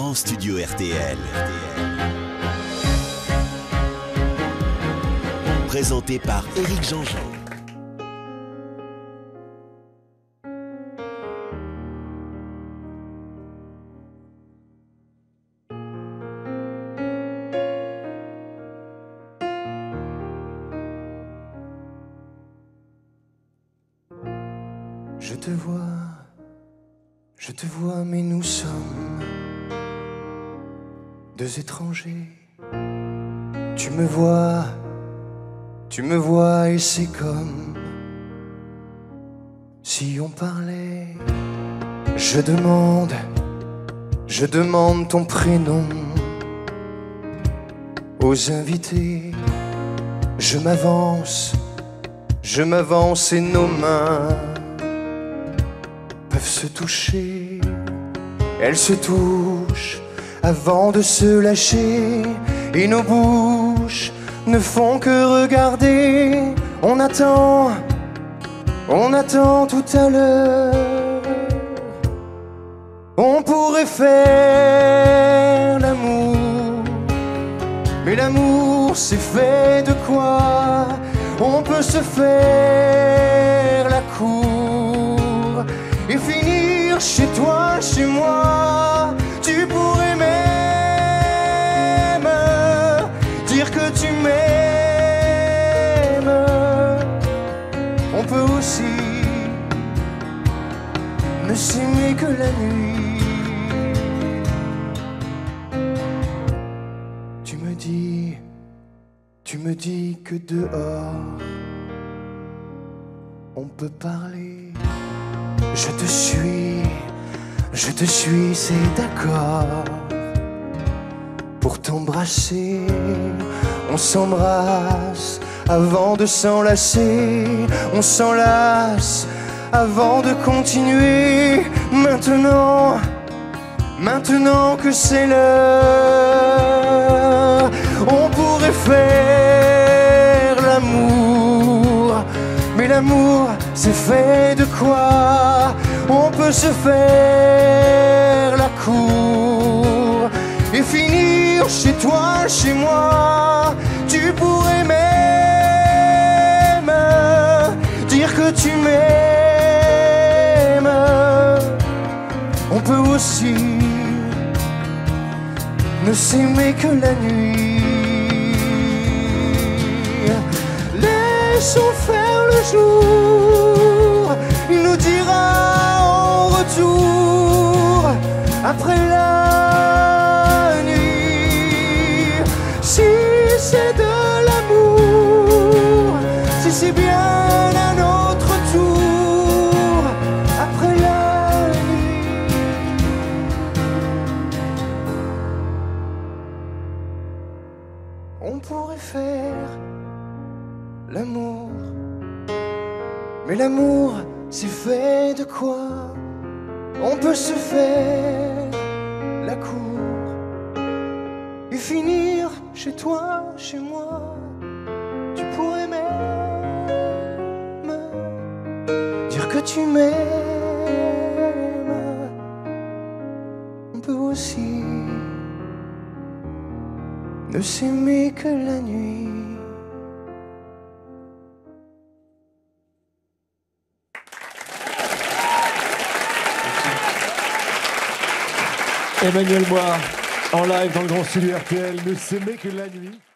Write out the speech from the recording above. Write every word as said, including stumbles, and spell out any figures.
grand studio R T L. Présenté par Éric Jean-Jean. Je te vois, je te vois, mais nous sommes deux étrangers. Tu me vois, tu me vois, et c'est comme si on parlait. Je demande, je demande ton prénom aux invités. Je m'avance, je m'avance et nos mains peuvent se toucher. Elles se touchent avant de se lâcher, et nos bouches ne font que regarder. On attend, on attend tout à l'heure. On pourrait faire l'amour, mais l'amour c'est fait de quoi? On peut se faire la cour et finir chez toi, chez moi. Tu pourrais même dire que tu m'aimes. On peut aussi ne s'aimer que la nuit. Tu me dis, tu me dis que dehors on peut parler. Je te suis, je te suis, c'est d'accord. Pour t'embrasser, on s'embrasse avant de s'enlacer. On s'enlace avant de continuer. Maintenant, maintenant que c'est l'heure, on pourrait faire l'amour, mais l'amour c'est fait de quoi? On peut se faire la cour et finir chez toi, chez moi. Tu pourrais même dire que tu m'aimes. On peut aussi ne s'aimer que la nuit. Laissons faire le jour, il nous dira en retour après la nuit. Si c'est de l'amour, si c'est bien à notre tour après la nuit. On pourrait faire l'amour, mais l'amour c'est fait de quoi? On peut se faire la cour et finir chez toi, chez moi. Tu pourrais même dire que tu m'aimes. On peut aussi ne s'aimer que la nuit. Emmanuel Moir, en live dans le grand studio R T L, ne s'aimer que la nuit.